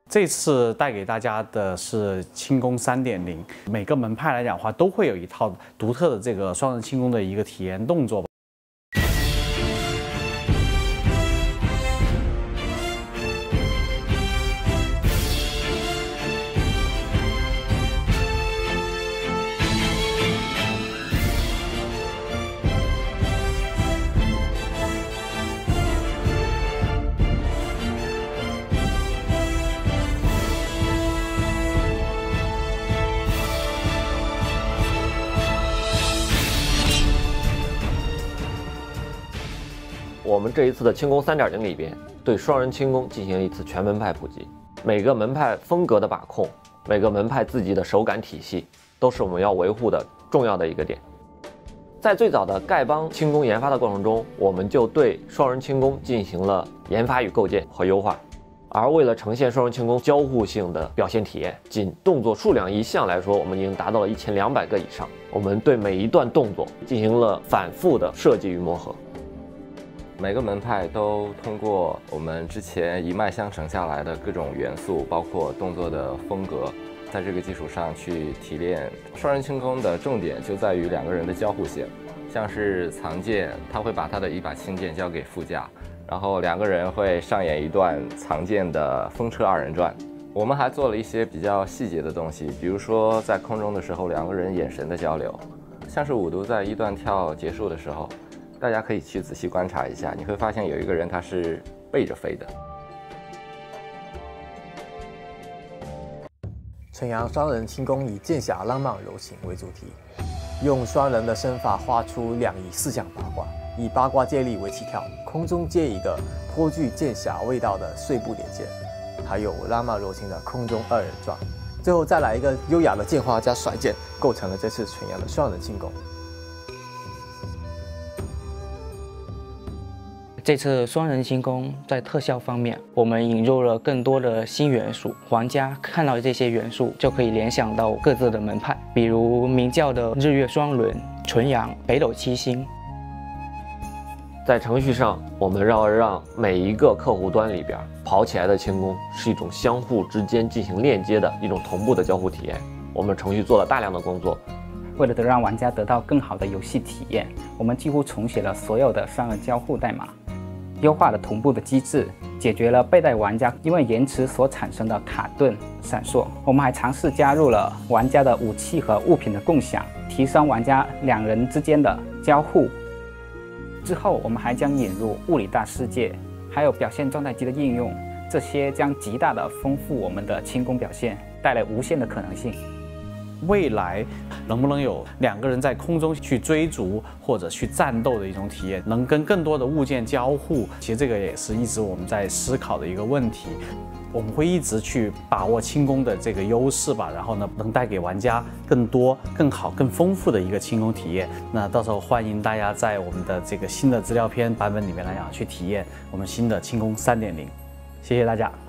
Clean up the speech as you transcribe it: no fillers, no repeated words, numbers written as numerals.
这次带给大家的是轻功3.0，每个门派来讲的话，都会有一套独特的这个双人轻功的一个体验动作。 我们这一次的轻功3.0里边，对双人轻功进行了一次全门派普及。每个门派风格的把控，每个门派自己的手感体系，都是我们要维护的重要的一个点。在最早的丐帮轻功研发的过程中，我们就对双人轻功进行了研发与构建和优化。而为了呈现双人轻功交互性的表现体验，仅动作数量一项来说，我们已经达到了1200个以上。我们对每一段动作进行了反复的设计与磨合。 每个门派都通过我们之前一脉相承下来的各种元素，包括动作的风格，在这个基础上去提炼。双人轻功的重点就在于两个人的交互性，像是藏剑，他会把他的一把轻剑交给副驾，然后两个人会上演一段藏剑的风车二人转。我们还做了一些比较细节的东西，比如说在空中的时候，两个人眼神的交流，像是五毒在一段跳结束的时候。大家可以去仔细观察一下，你会发现有一个人他是背着飞的。 纯阳双人轻功以剑侠浪漫柔情为主题，用双人的身法画出2仪4象八卦，以八卦借力为起跳，空中接一个颇具剑侠味道的碎步连剑，还有浪漫柔情的空中二人转，最后再来一个优雅的剑花加甩剑，构成了这次纯阳的双人轻功。 这次双人轻功在特效方面，我们引入了更多的新元素，玩家看到这些元素就可以联想到各自的门派，比如明教的日月双轮、纯阳、北斗七星。 在程序上，我们要让每一个客户端里边跑起来的轻功是一种相互之间进行链接的一种同步的交互体验。我们程序做了大量的工作。 为了让玩家得到更好的游戏体验，我们几乎重写了所有的双人交互代码，优化了同步的机制，解决了背带玩家因为延迟所产生的卡顿、闪烁。我们还尝试加入了玩家的武器和物品的共享，提升玩家两人之间的交互。之后，我们还将引入物理大世界，还有表现状态机的应用，这些将极大的丰富我们的轻功表现，带来无限的可能性。 未来能不能有两个人在空中去追逐或者去战斗的一种体验，能跟更多的物件交互？其实这个也是一直我们在思考的一个问题。我们会一直去把握轻功的这个优势吧，然后呢，能带给玩家更多、更好、更丰富的一个轻功体验。那到时候欢迎大家在我们的这个新的资料片版本里面来讲去体验我们新的轻功3.0。谢谢大家。